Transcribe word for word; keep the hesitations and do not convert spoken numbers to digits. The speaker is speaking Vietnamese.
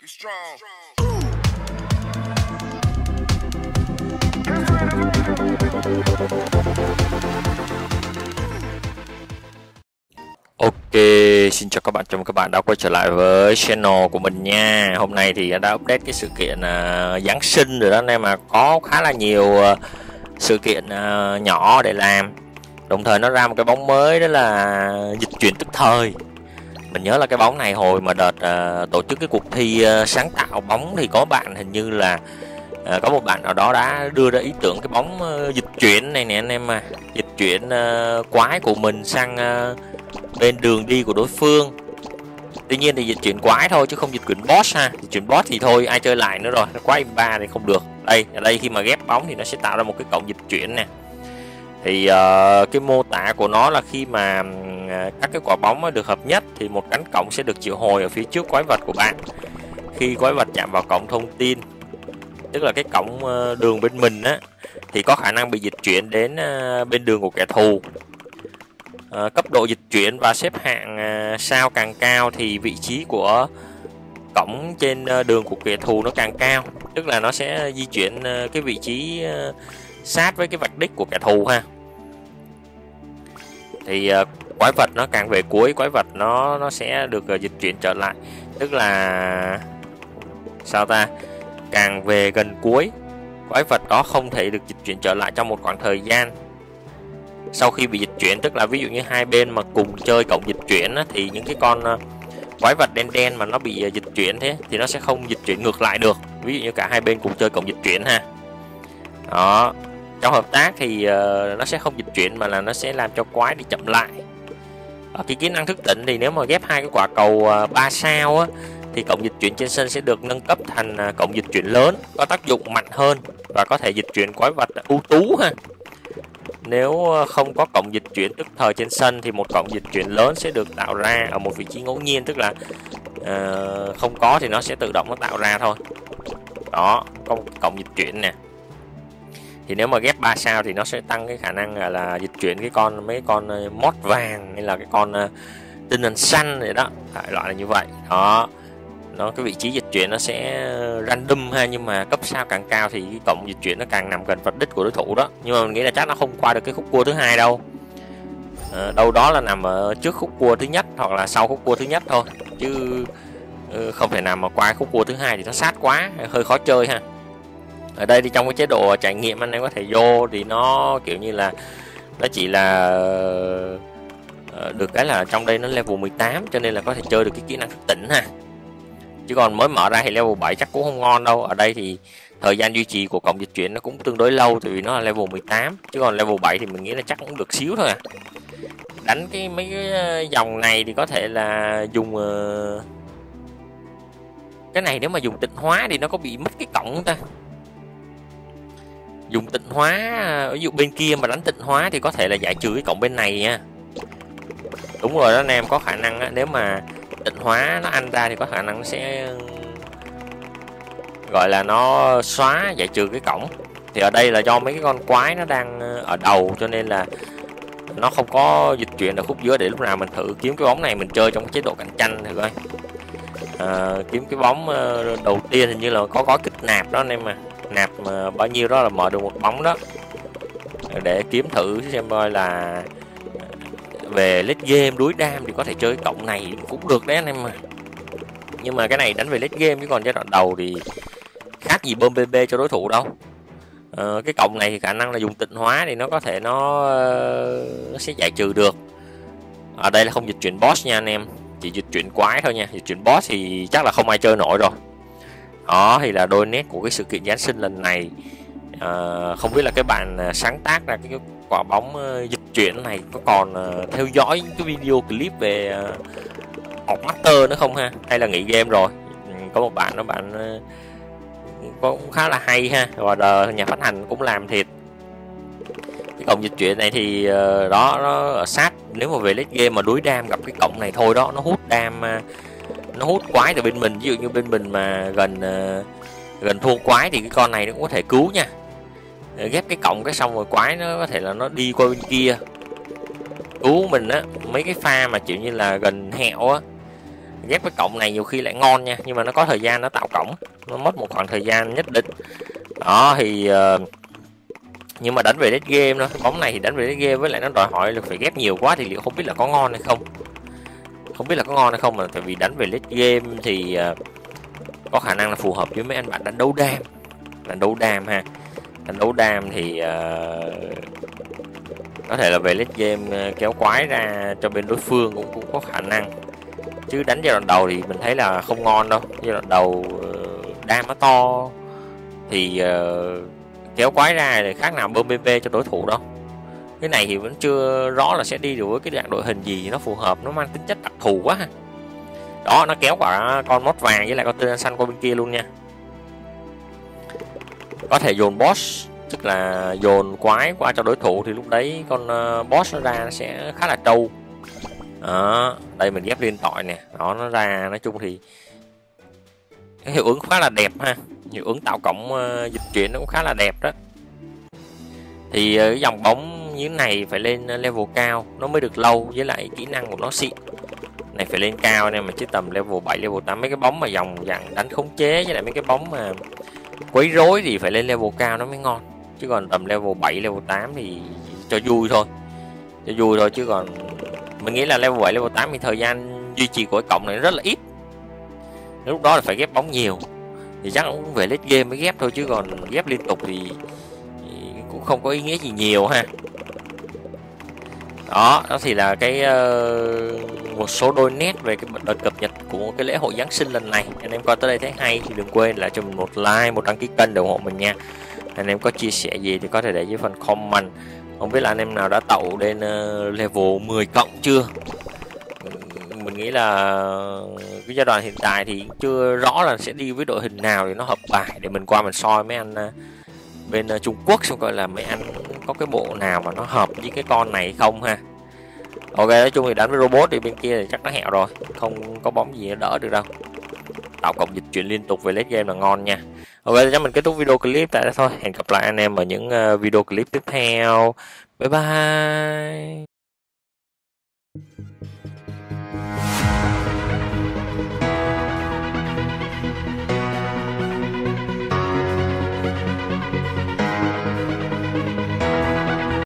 Ok, xin chào các bạn, chào mừng các bạn đã quay trở lại với channel của mình nha. Hôm nay thì đã update cái sự kiện uh, Giáng sinh rồi đó anh em, mà có khá là nhiều uh, sự kiện uh, nhỏ để làm. Đồng thời nó ra một cái bóng mới, đó là dịch chuyển tức thời. Mình nhớ là cái bóng này hồi mà đợt uh, tổ chức cái cuộc thi uh, sáng tạo bóng thì có bạn hình như là uh, có một bạn nào đó đã đưa ra ý tưởng cái bóng uh, dịch chuyển này nè anh em, mà dịch chuyển uh, quái của mình sang uh, bên đường đi của đối phương. Tuy nhiên thì dịch chuyển quái thôi chứ không dịch chuyển boss ha. Dịch chuyển boss thì thôi ai chơi lại nữa rồi, nó quá im ba thì không được. Đây ở đây khi mà ghép bóng thì nó sẽ tạo ra một cái cổng dịch chuyển nè. Thì uh, cái mô tả của nó là khi mà uh, các cái quả bóng được hợp nhất thì một cánh cổng sẽ được triệu hồi ở phía trước quái vật của bạn. Khi quái vật chạm vào cổng thông tin, tức là cái cổng uh, đường bên mình á, thì có khả năng bị dịch chuyển đến uh, bên đường của kẻ thù. Uh, cấp độ dịch chuyển và xếp hạng uh, sao càng cao thì vị trí của cổng trên uh, đường của kẻ thù nó càng cao, tức là nó sẽ di chuyển uh, cái vị trí uh, sát với cái vạch đích của kẻ thù ha. Thì uh, quái vật nó càng về cuối, quái vật nó nó sẽ được uh, dịch chuyển trở lại, tức là sao ta, càng về gần cuối quái vật đó không thể được dịch chuyển trở lại trong một khoảng thời gian sau khi bị dịch chuyển. Tức là ví dụ như hai bên mà cùng chơi cổng dịch chuyển á, thì những cái con uh, quái vật đen đen mà nó bị uh, dịch chuyển thế thì nó sẽ không dịch chuyển ngược lại được. Ví dụ như cả hai bên cùng chơi cổng dịch chuyển ha. Đó, trong hợp tác thì uh, nó sẽ không dịch chuyển mà là nó sẽ làm cho quái đi chậm lại. Ở cái kỹ năng thức tỉnh thì nếu mà ghép hai cái quả cầu uh, ba sao á, thì cổng dịch chuyển trên sân sẽ được nâng cấp thành uh, cổng dịch chuyển lớn, có tác dụng mạnh hơn và có thể dịch chuyển quái vật ưu tú ha. Nếu không có cổng dịch chuyển tức thời trên sân thì một cổng dịch chuyển lớn sẽ được tạo ra ở một vị trí ngẫu nhiên, tức là uh, không có thì nó sẽ tự động nó tạo ra thôi. Đó, có một cổng dịch chuyển nè. Thì nếu mà ghép ba sao thì nó sẽ tăng cái khả năng là, là dịch chuyển cái con mấy con uh, mót vàng hay là cái con uh, tinh thần xanh này đó, đại loại là như vậy. Đó, nó cái vị trí dịch chuyển nó sẽ random ha, nhưng mà cấp sao càng cao thì cái cổng dịch chuyển nó càng nằm gần vạch đích của đối thủ đó. Nhưng mà mình nghĩ là chắc nó không qua được cái khúc cua thứ hai đâu, à, đâu đó là nằm ở trước khúc cua thứ nhất hoặc là sau khúc cua thứ nhất thôi, chứ uh, không thể nào mà qua khúc cua thứ hai thì nó sát quá, hơi khó chơi ha. Ở đây thì trong cái chế độ trải nghiệm anh em có thể vô thì nó kiểu như là nó chỉ là uh, được cái là trong đây nó level mười tám cho nên là có thể chơi được cái kỹ năng thức tỉnh ha. Chứ còn mới mở ra thì level bảy chắc cũng không ngon đâu. Ở đây thì thời gian duy trì của cổng dịch chuyển nó cũng tương đối lâu, tại vì nó là level mười tám. Chứ còn level bảy thì mình nghĩ là chắc cũng được xíu thôi à. Đánh cái mấy cái dòng này thì có thể là dùng uh... cái này nếu mà dùng tịnh hóa thì nó có bị mất cái cổng không ta? Dùng tịnh hóa, ví dụ bên kia mà đánh tịnh hóa thì có thể là giải trừ cái cổng bên này nha. Đúng rồi đó anh em, có khả năng á, nếu mà tịnh hóa nó ăn ra thì có khả năng nó sẽ gọi là nó xóa giải trừ cái cổng. Thì ở đây là do mấy cái con quái nó đang ở đầu cho nên là nó không có dịch chuyển ở khúc giữa. Để lúc nào mình thử kiếm cái bóng này mình chơi trong cái chế độ cạnh tranh thử coi. À, kiếm cái bóng đầu tiên hình như là có gói kích nạp đó anh em, mà nạp mà bao nhiêu đó là mở được một bóng đó, để kiếm thử xem coi là về late game đuối đam thì có thể chơi cái cổng này cũng được đấy anh em mà. Nhưng mà cái này đánh về late game, chứ còn giai đoạn đầu thì khác gì bơm bê bê cho đối thủ đâu. Ờ, cái cổng này thì khả năng là dùng tịnh hóa thì nó có thể nó, nó sẽ giải trừ được. Ở đây là không dịch chuyển boss nha anh em, chỉ dịch chuyển quái thôi nha. Dịch chuyển boss thì chắc là không ai chơi nổi rồi. Đó thì là đôi nét của cái sự kiện Giáng sinh lần này. À, không biết là cái bạn sáng tác ra cái quả bóng uh, dịch chuyển này có còn uh, theo dõi cái video clip về uh, học master nữa không ha, hay là nghỉ game rồi. Ừ, có một bạn đó bạn uh, cũng khá là hay ha, và đờ, nhà phát hành cũng làm thiệt. Cái cổng dịch chuyển này thì uh, đó nó ở sát, nếu mà về late game mà đuối đam gặp cái cổng này thôi đó, nó hút đam, uh, nó hút quái từ bên mình. Ví dụ như bên mình mà gần uh, gần thua quái thì cái con này nó cũng có thể cứu nha. Ghép cái cổng cái xong rồi quái nó có thể là nó đi qua bên kia cứu mình á. Mấy cái pha mà kiểu như là gần hẹo á, ghép với cổng này nhiều khi lại ngon nha, nhưng mà nó có thời gian nó tạo cổng, nó mất một khoảng thời gian nhất định. Đó thì uh, nhưng mà đánh về late game đó, bóng này thì đánh về late game với lại nó đòi hỏi là phải ghép nhiều quá thì liệu không biết là có ngon hay không. Không biết là có ngon hay không, mà tại vì đánh về late game thì uh, có khả năng là phù hợp với mấy anh bạn đánh đấu đam. Đánh đấu đam ha. Đánh đấu đam thì uh, có thể là về late game uh, kéo quái ra cho bên đối phương cũng, cũng có khả năng. Chứ đánh giai đoạn đầu thì mình thấy là không ngon đâu. Giai đoạn đầu uh, đam nó to thì uh, kéo quái ra thì khác nào bơm bê pê cho đối thủ đâu. Cái này thì vẫn chưa rõ là sẽ đi được với cái dạng đội hình gì nó phù hợp, nó mang tính chất đặc thù quá ha. Đó, nó kéo quả con mốt vàng với lại con tên xanh qua bên kia luôn nha. Có thể dồn boss, tức là dồn quái qua cho đối thủ, thì lúc đấy con uh, boss nó ra nó sẽ khá là trâu. Đó, đây mình ghép liên tội nè, đó nó ra, nói chung thì cái hiệu ứng khá là đẹp ha, hiệu ứng tạo cổng uh, dịch chuyển nó cũng khá là đẹp đó. Thì uh, cái dòng bóng như thế này phải lên level cao nó mới được lâu, với lại kỹ năng của nó xịn. Này phải lên cao nên mà chứ tầm level bảy, level tám mấy cái bóng mà dòng dạng đánh khống chế với lại mấy cái bóng mà quấy rối thì phải lên level cao nó mới ngon. Chứ còn tầm level bảy, level tám thì cho vui thôi. Cho vui thôi chứ còn mình nghĩ là level bảy, level tám thì thời gian duy trì của cái cổng này rất là ít. Lúc đó là phải ghép bóng nhiều. Thì chắc cũng về late game mới ghép thôi, chứ còn ghép liên tục thì, thì cũng không có ý nghĩa gì nhiều ha. Đó, đó thì là cái uh, một số đôi nét về cái đợt cập nhật của cái lễ hội Giáng sinh lần này. Anh em coi tới đây thấy hay thì đừng quên lại cho mình một like, một đăng ký kênh để ủng hộ mình nha. Anh em có chia sẻ gì thì có thể để dưới phần comment. Không biết là anh em nào đã tậu đến uh, level mười cộng chưa? Mình nghĩ là cái giai đoạn hiện tại thì chưa rõ là sẽ đi với đội hình nào để nó hợp bài, để mình qua mình soi mấy anh uh, bên uh, Trung Quốc xem coi là mấy anh có cái bộ nào mà nó hợp với cái con này không ha. Ok, nói chung thì đánh với robot thì bên kia thì chắc nó hẹo rồi, không có bóng gì nó đỡ được đâu. Tạo cộng dịch chuyển liên tục về late game là ngon nha. Ok, cho mình kết thúc video clip tại đây thôi. Hẹn gặp lại anh em ở những uh, video clip tiếp theo. Bye bye.